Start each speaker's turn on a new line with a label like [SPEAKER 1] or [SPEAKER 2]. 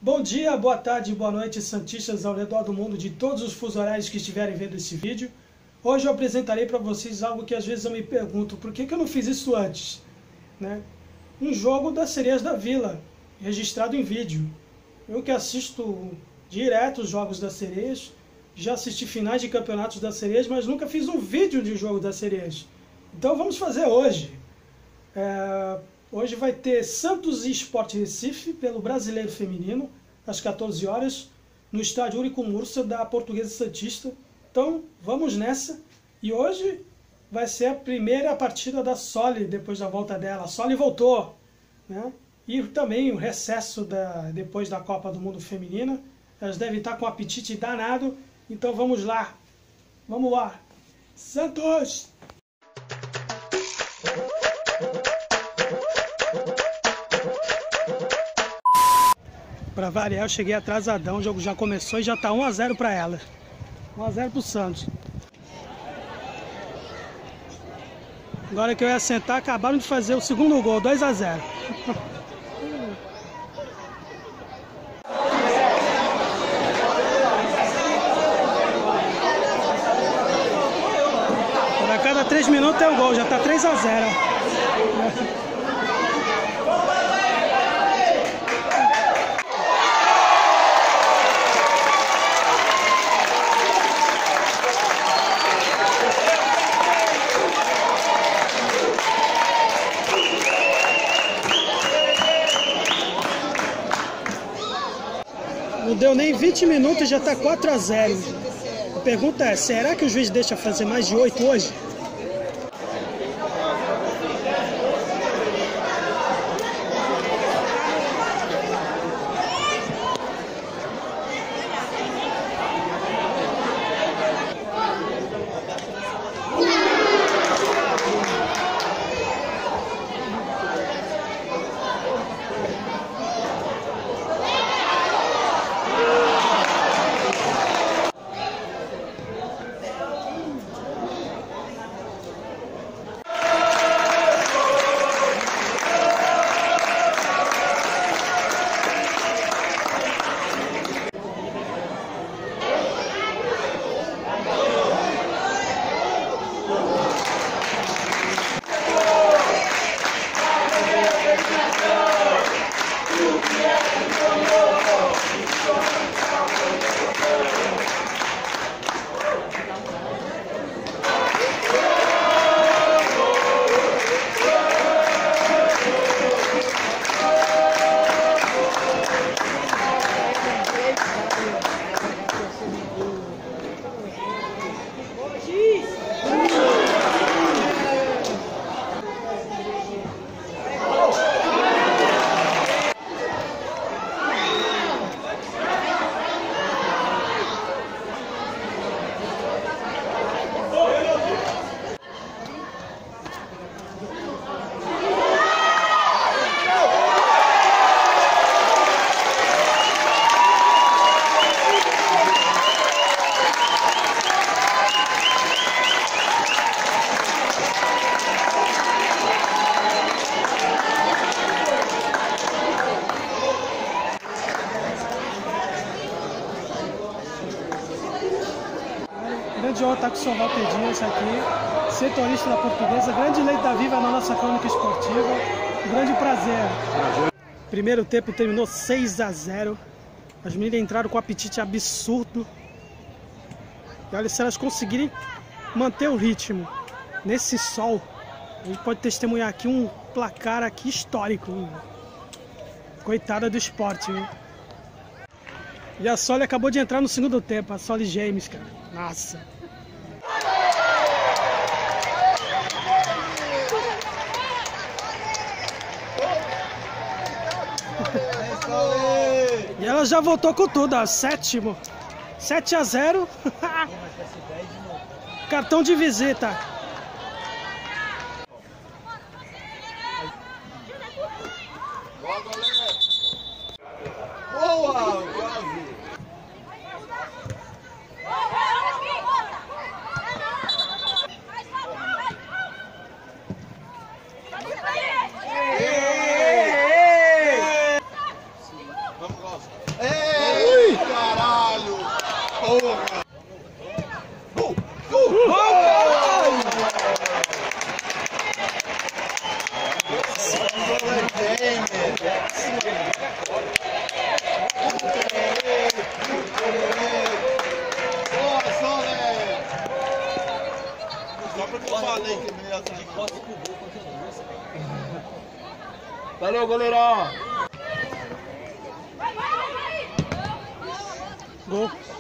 [SPEAKER 1] Bom dia, boa tarde, boa noite, santistas ao redor do mundo de todos os fusos horários que estiverem vendo esse vídeo. Hoje eu apresentarei para vocês algo que às vezes eu me pergunto, por que eu não fiz isso antes? Né? Um jogo das Sereias da Vila, registrado em vídeo. Eu que assisto direto os jogos das Sereias, já assisti finais de campeonatos das Sereias, mas nunca fiz um vídeo de jogo das Sereias. Então vamos fazer hoje. Hoje vai ter Santos e Sport Recife, pelo Brasileiro Feminino, às 14 horas, no estádio Úrico Mursa, da Portuguesa Santista. Então, vamos nessa. E hoje vai ser a primeira partida da Soli, depois da volta dela. A Soli voltou, né? E também o recesso depois da Copa do Mundo Feminina. Elas devem estar com um apetite danado. Então, vamos lá. Vamos lá. Santos! Para variar, eu cheguei atrasadão, o jogo já começou e já tá 1 a 0 para ela. 1 a 0 pro Santos. Agora que eu ia sentar, acabaram de fazer o segundo gol, 2 a 0. A cada 3 minutos é o gol, já tá 3 a 0. Não deu nem 20 minutos e já está 4 a 0. A pergunta é, será que o juiz deixa fazer mais de 8 hoje? Grande honra estar com o Sr. Walter Dias aqui, setorista da Portuguesa, grande leite da Viva na nossa crônica esportiva, grande prazer. Primeiro tempo terminou 6 a 0, as meninas entraram com um apetite absurdo, e olha, se elas conseguirem manter o ritmo nesse sol, a gente pode testemunhar aqui um placar aqui histórico. Coitada do esporte, hein? E a Soli acabou de entrar no segundo tempo, a Soli James, cara. Nossa. E ela já voltou com tudo, ó. Sétimo. 7 a 0. Cartão de visita.
[SPEAKER 2] Boa, quase. Ei, caralho! Porra! Gol! Só porque eu falei que ele ia sair. Valeu, goleirão!
[SPEAKER 1] Gol.